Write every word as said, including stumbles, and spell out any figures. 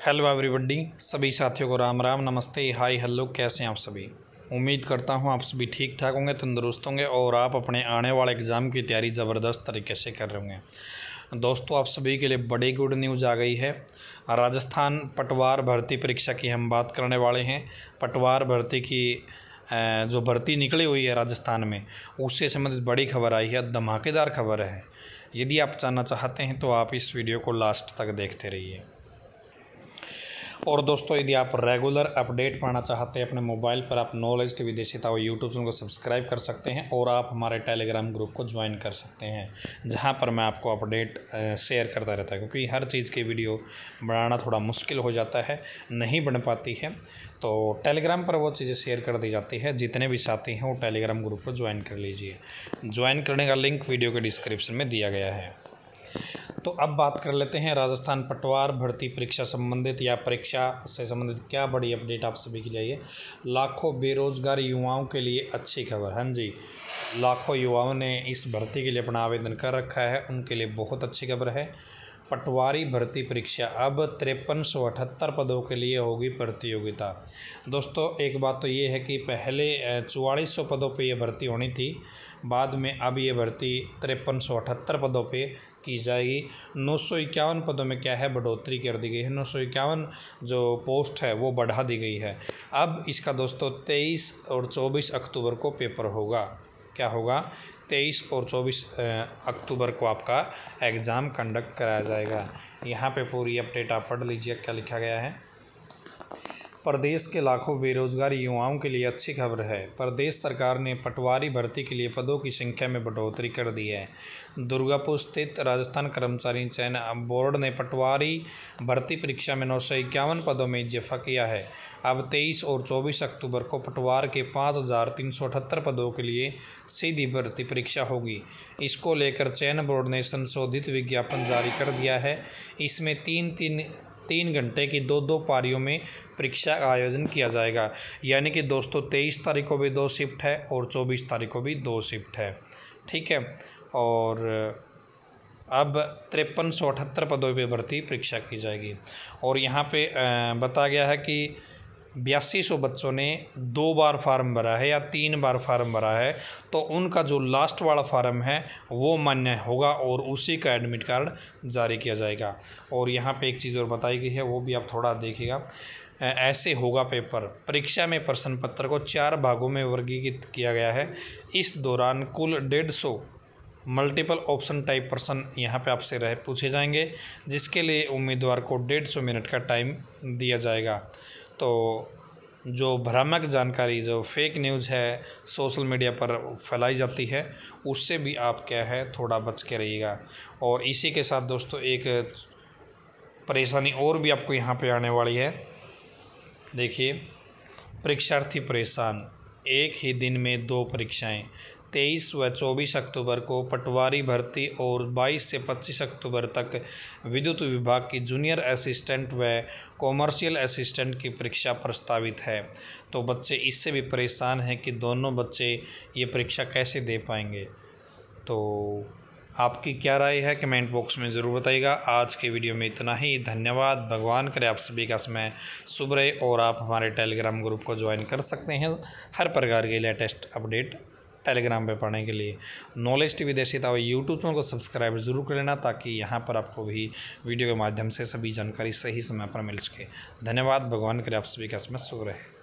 Hello everybody, सभी साथियों को राम राम, नमस्ते, हाय, हेलो। कैसे हैं आप सभी? उम्मीद करता हूं आप सभी ठीक ठाक होंगे, तंदुरुस्त होंगे और आप अपने आने वाले एग्ज़ाम की तैयारी ज़बरदस्त तरीके से कर रहे होंगे। दोस्तों, आप सभी के लिए बड़ी गुड न्यूज़ आ गई है। राजस्थान पटवार भर्ती परीक्षा की हम बात करने वाले हैं। पटवार भर्ती की जो भर्ती निकली हुई है राजस्थान में, उससे संबंधित बड़ी खबर आई है, धमाकेदार खबर है। यदि आप जानना चाहते हैं तो आप इस वीडियो को लास्ट तक देखते रहिए। और दोस्तों, यदि आप रेगुलर अपडेट पाना चाहते हैं अपने मोबाइल पर, आप नॉलेज टीवी देशिता वो यूट्यूब चैनल को सब्सक्राइब कर सकते हैं और आप हमारे टेलीग्राम ग्रुप को ज्वाइन कर सकते हैं, जहां पर मैं आपको अपडेट शेयर करता रहता है। क्योंकि हर चीज़ की वीडियो बनाना थोड़ा मुश्किल हो जाता है, नहीं बन पाती है, तो टेलीग्राम पर वो चीज़ें शेयर कर दी जाती है। जितने भी साथी हैं वो टेलीग्राम ग्रुप को ज्वाइन कर लीजिए। ज्वाइन करने का लिंक वीडियो के डिस्क्रिप्शन में दिया गया है। तो अब बात कर लेते हैं राजस्थान पटवार भर्ती परीक्षा संबंधित या परीक्षा से संबंधित क्या बड़ी अपडेट आप सभी के लिए। लाखों बेरोजगार युवाओं के लिए अच्छी खबर। हाँ जी, लाखों युवाओं ने इस भर्ती के लिए अपना आवेदन कर रखा है, उनके लिए बहुत अच्छी खबर है। पटवारी भर्ती परीक्षा अब तिरपन सौ अठहत्तर पदों के लिए होगी प्रतियोगिता। दोस्तों, एक बात तो ये है कि पहले चौवालीस सौ पदों पे ये भर्ती होनी थी, बाद में अब ये भर्ती तिरपन सौ अठहत्तर पदों पे की जाएगी। नौ सौ इक्यावन पदों में क्या है, बढ़ोतरी कर दी गई है। नौ सौ इक्यावन जो पोस्ट है वो बढ़ा दी गई है। अब इसका दोस्तों तेईस और चौबीस अक्टूबर को पेपर होगा। क्या होगा? तेईस और चौबीस अक्टूबर को आपका एग्ज़ाम कंडक्ट कराया जाएगा। यहाँ पे पूरी अपडेट आप पढ़ लीजिए, क्या लिखा गया है। प्रदेश के लाखों बेरोजगार युवाओं के लिए अच्छी खबर है। प्रदेश सरकार ने पटवारी भर्ती के लिए पदों की संख्या में बढ़ोतरी कर दी है। दुर्गापुर स्थित राजस्थान कर्मचारी चयन बोर्ड ने पटवारी भर्ती परीक्षा में नौ सौ इक्यावन पदों में इजाफा किया है। अब तेईस और चौबीस अक्टूबर को पटवार के पाँच हज़ार तीन सौ अठहत्तर पदों के लिए सीधी भर्ती परीक्षा होगी। इसको लेकर चयन बोर्ड ने संशोधित विज्ञापन जारी कर दिया है। इसमें तीन तीन तीन घंटे की दो दो पारियों में परीक्षा का आयोजन किया जाएगा। यानी कि दोस्तों, तेईस तारीख को भी दो शिफ्ट है और चौबीस तारीख को भी दो शिफ्ट है। ठीक है। और अब तिरपन सौ अठहत्तर पदों पर भर्ती परीक्षा की जाएगी। और यहाँ पे बताया गया है कि बयासी सौ बच्चों ने दो बार फार्म भरा है या तीन बार फार्म भरा है, तो उनका जो लास्ट वाला फार्म है वो मान्य होगा और उसी का एडमिट कार्ड जारी किया जाएगा। और यहाँ पे एक चीज़ और बताई गई है, वो भी आप थोड़ा देखिएगा। ऐसे होगा पेपर। परीक्षा में प्रश्न पत्र को चार भागों में वर्गीकृत किया गया है। इस दौरान कुल डेढ़ सौ मल्टीपल ऑप्शन टाइप प्रश्न यहाँ पे आपसे रह पूछे जाएंगे, जिसके लिए उम्मीदवार को डेढ़ सौ मिनट का टाइम दिया जाएगा। तो जो भ्रामक जानकारी, जो फेक न्यूज़ है सोशल मीडिया पर फैलाई जाती है, उससे भी आप क्या है थोड़ा बच के रहिएगा। और इसी के साथ दोस्तों, एक परेशानी और भी आपको यहाँ पे आने वाली है। देखिए, परीक्षार्थी परेशान, एक ही दिन में दो परीक्षाएं। तेईस व चौबीस अक्टूबर को पटवारी भर्ती और बाईस से पच्चीस अक्टूबर तक विद्युत विभाग की जूनियर असिस्टेंट व कॉमर्शियल असिस्टेंट की परीक्षा प्रस्तावित है। तो बच्चे इससे भी परेशान हैं कि दोनों बच्चे ये परीक्षा कैसे दे पाएंगे। तो आपकी क्या राय है, कमेंट बॉक्स में ज़रूर बताइएगा। आज के वीडियो में इतना ही। धन्यवाद। भगवान करे आप सभी का समय शुभ रहे और आप हमारे टेलीग्राम ग्रुप को ज्वाइन कर सकते हैं हर प्रकार के लेटेस्ट अपडेट टेलीग्राम पे पढ़ने के लिए। नॉलेज टीवी देशिता यूट्यूब चैनल को सब्सक्राइब जरूर कर लेना, ताकि यहाँ पर आपको भी वीडियो के माध्यम से सभी जानकारी सही समय पर मिल सके। धन्यवाद। भगवान करे आप सभी का समय शुभ रहे।